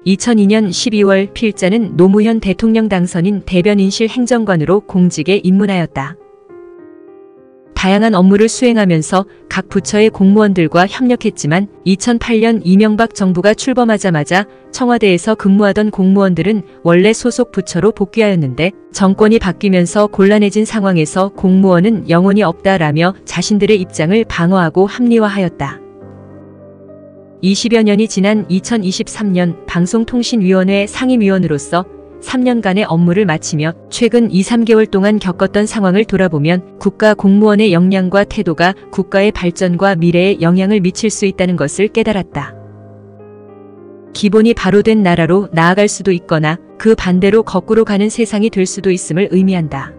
2002년 12월 필자는 노무현 대통령 당선인 대변인실 행정관으로 공직에 입문하였다. 다양한 업무를 수행하면서 각 부처의 공무원들과 협력했지만 2008년 이명박 정부가 출범하자마자 청와대에서 근무하던 공무원들은 원래 소속 부처로 복귀하였는데 정권이 바뀌면서 곤란해진 상황에서 공무원은 영혼이 없다라며 자신들의 입장을 방어하고 합리화하였다. 20여 년이 지난 2023년 방송통신위원회 상임위원으로서 3년간의 업무를 마치며 최근 2, 3개월 동안 겪었던 상황을 돌아보면 국가 공무원의 역량과 태도가 국가의 발전과 미래에 영향을 미칠 수 있다는 것을 깨달았다. 기본이 바로 된 나라로 나아갈 수도 있거나 그 반대로 거꾸로 가는 세상이 될 수도 있음을 의미한다.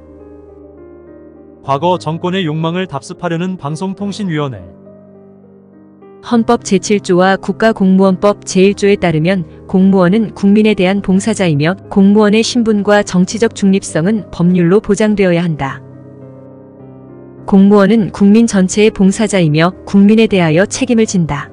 과거 정권의 욕망을 답습하려는 방송통신위원회. 헌법 제7조와 국가공무원법 제1조에 따르면 공무원은 국민에 대한 봉사자이며 공무원의 신분과 정치적 중립성은 법률로 보장되어야 한다. 공무원은 국민 전체의 봉사자이며 국민에 대하여 책임을 진다.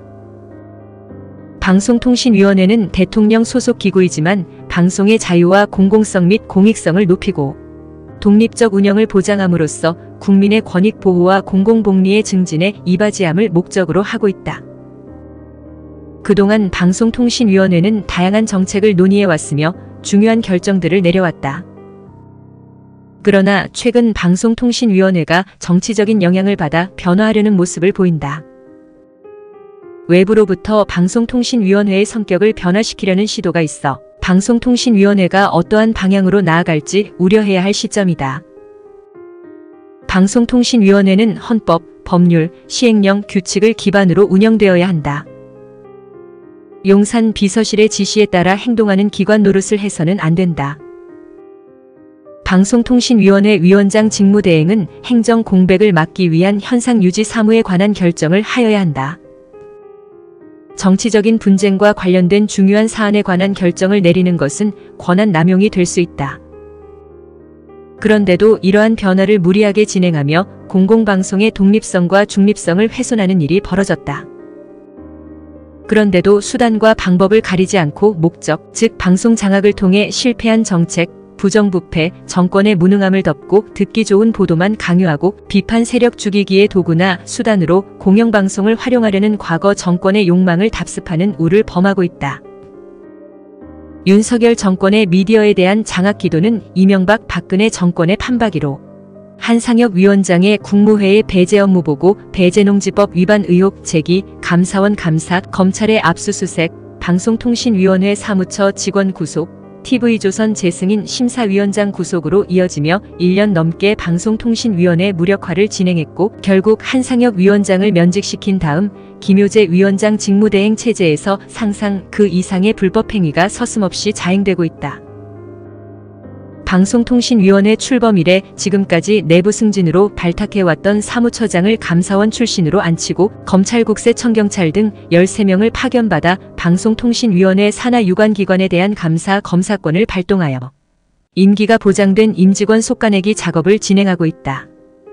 방송통신위원회는 대통령 소속 기구이지만 방송의 자유와 공공성 및 공익성을 높이고 독립적 운영을 보장함으로써 국민의 권익 보호와 공공복리의 증진에 이바지함을 목적으로 하고 있다. 그동안 방송통신위원회는 다양한 정책을 논의해왔으며 중요한 결정들을 내려왔다. 그러나 최근 방송통신위원회가 정치적인 영향을 받아 변화하려는 모습을 보인다. 외부로부터 방송통신위원회의 성격을 변화시키려는 시도가 있어 방송통신위원회가 어떠한 방향으로 나아갈지 우려해야 할 시점이다. 방송통신위원회는 헌법, 법률, 시행령, 규칙을 기반으로 운영되어야 한다. 용산 비서실의 지시에 따라 행동하는 기관 노릇을 해서는 안 된다. 방송통신위원회 위원장 직무대행은 행정 공백을 막기 위한 현상 유지 사무에 관한 결정을 하여야 한다. 정치적인 분쟁과 관련된 중요한 사안에 관한 결정을 내리는 것은 권한 남용이 될 수 있다. 그런데도 이러한 변화를 무리하게 진행하며 공공방송의 독립성과 중립성을 훼손하는 일이 벌어졌다. 그런데도 수단과 방법을 가리지 않고 목적, 즉 방송 장악을 통해 실패한 정책, 부정부패, 정권의 무능함을 덮고 듣기 좋은 보도만 강요하고 비판 세력 죽이기의 도구나 수단으로 공영방송을 활용하려는 과거 정권의 욕망을 답습하는 우를 범하고 있다. 윤석열 정권의 미디어에 대한 장악 기도는 이명박 박근혜 정권의 판박이로 한상혁 위원장의 국무회의 배제 업무 보고 배제농지법 위반 의혹 제기, 감사원 감사, 검찰의 압수수색, 방송통신위원회 사무처 직원 구속, TV조선 재승인 심사위원장 구속으로 이어지며 1년 넘게 방송통신위원회 무력화를 진행했고 결국 한상혁 위원장을 면직시킨 다음 김효재 위원장 직무대행 체제에서 상상 그 이상의 불법행위가 서슴없이 자행되고 있다. 방송통신위원회 출범 이래 지금까지 내부 승진으로 발탁해왔던 사무처장을 감사원 출신으로 앉히고 검찰국세 청경찰 등 13명을 파견받아 방송통신위원회 산하 유관기관에 대한 감사 검사권을 발동하여 임기가 보장된 임직원 속가내기 작업을 진행하고 있다.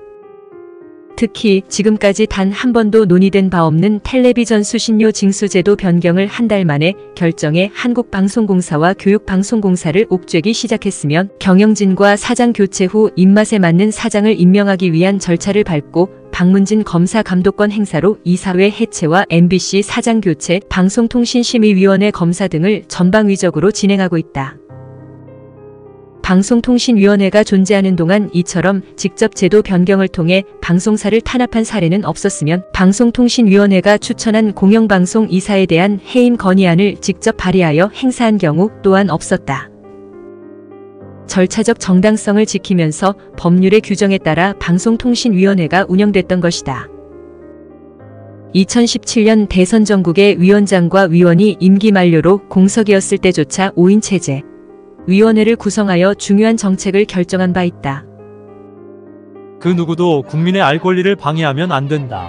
특히 지금까지 단 한 번도 논의된 바 없는 텔레비전 수신료 징수제도 변경을 한 달 만에 결정해 한국방송공사와 교육방송공사를 옥죄기 시작했으면 경영진과 사장 교체 후 입맛에 맞는 사장을 임명하기 위한 절차를 밟고 박문진 검사 감독권 행사로 이사회 해체와 MBC 사장 교체, 방송통신심의위원회 검사 등을 전방위적으로 진행하고 있다. 방송통신위원회가 존재하는 동안 이처럼 직접 제도 변경을 통해 방송사를 탄압한 사례는 없었으면 방송통신위원회가 추천한 공영방송 이사에 대한 해임 건의안을 직접 발의하여 행사한 경우 또한 없었다. 절차적 정당성을 지키면서 법률의 규정에 따라 방송통신위원회가 운영됐던 것이다. 2017년 대선 전국의 위원장과 위원이 임기 만료로 공석이었을 때조차 5인 체제 위원회를 구성하여 중요한 정책을 결정한 바 있다. 그 누구도 국민의 알 권리를 방해하면 안 된다.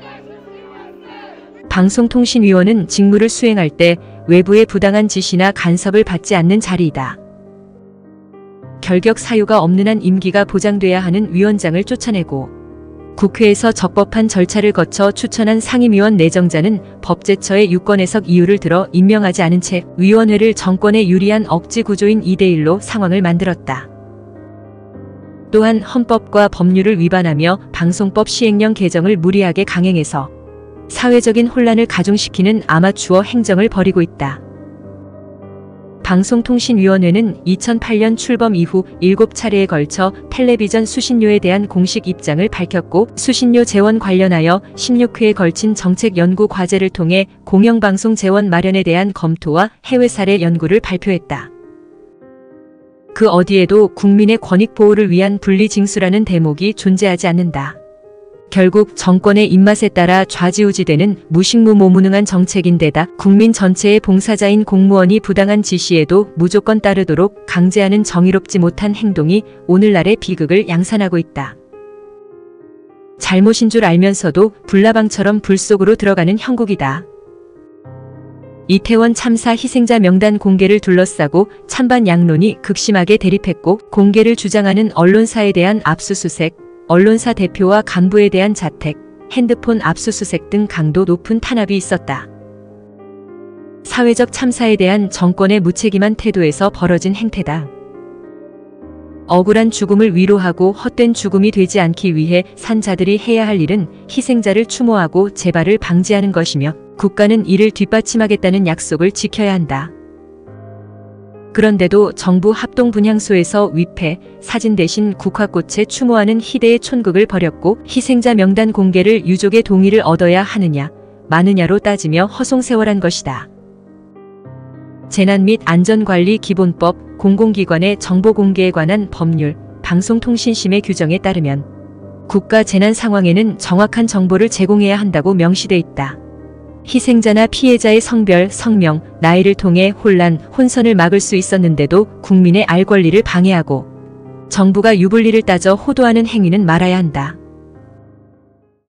방송통신위원은 직무를 수행할 때 외부의 부당한 지시나 간섭을 받지 않는 자리이다. 결격 사유가 없는 한 임기가 보장돼야 하는 위원장을 쫓아내고 국회에서 적법한 절차를 거쳐 추천한 상임위원 내정자는 법제처의 유권 해석 이유를 들어 임명하지 않은 채 위원회를 정권에 유리한 억지 구조인 2대1로 상황을 만들었다. 또한 헌법과 법률을 위반하며 방송법 시행령 개정을 무리하게 강행해서 사회적인 혼란을 가중시키는 아마추어 행정을 벌이고 있다. 방송통신위원회는 2008년 출범 이후 7차례에 걸쳐 텔레비전 수신료에 대한 공식 입장을 밝혔고 수신료 재원 관련하여 16회에 걸친 정책 연구 과제를 통해 공영방송 재원 마련에 대한 검토와 해외 사례 연구를 발표했다. 그 어디에도 국민의 권익 보호를 위한 분리징수라는 대목이 존재하지 않는다. 결국 정권의 입맛에 따라 좌지우지되는 무식무모무능한 정책인데다 국민 전체의 봉사자인 공무원이 부당한 지시에도 무조건 따르도록 강제하는 정의롭지 못한 행동이 오늘날의 비극을 양산하고 있다. 잘못인 줄 알면서도 불나방처럼 불 속으로 들어가는 형국이다. 이태원 참사 희생자 명단 공개를 둘러싸고 찬반 양론이 극심하게 대립했고 공개를 주장하는 언론사에 대한 압수수색, 언론사 대표와 간부에 대한 자택, 핸드폰 압수수색 등 강도 높은 탄압이 있었다. 사회적 참사에 대한 정권의 무책임한 태도에서 벌어진 행태다. 억울한 죽음을 위로하고 헛된 죽음이 되지 않기 위해 산자들이 해야 할 일은 희생자를 추모하고 재발을 방지하는 것이며 국가는 이를 뒷받침하겠다는 약속을 지켜야 한다. 그런데도 정부 합동분향소에서 위패, 사진 대신 국화꽃에 추모하는 희대의 촌극을 벌였고 희생자 명단 공개를 유족의 동의를 얻어야 하느냐, 마느냐로 따지며 허송세월한 것이다. 재난 및 안전관리 기본법, 공공기관의 정보 공개에 관한 법률, 방송통신심의 규정에 따르면 국가 재난 상황에는 정확한 정보를 제공해야 한다고 명시돼 있다. 희생자나 피해자의 성별, 성명, 나이를 통해 혼란, 혼선을 막을 수 있었는데도 국민의 알 권리를 방해하고 정부가 유불리를 따져 호도하는 행위는 말아야 한다.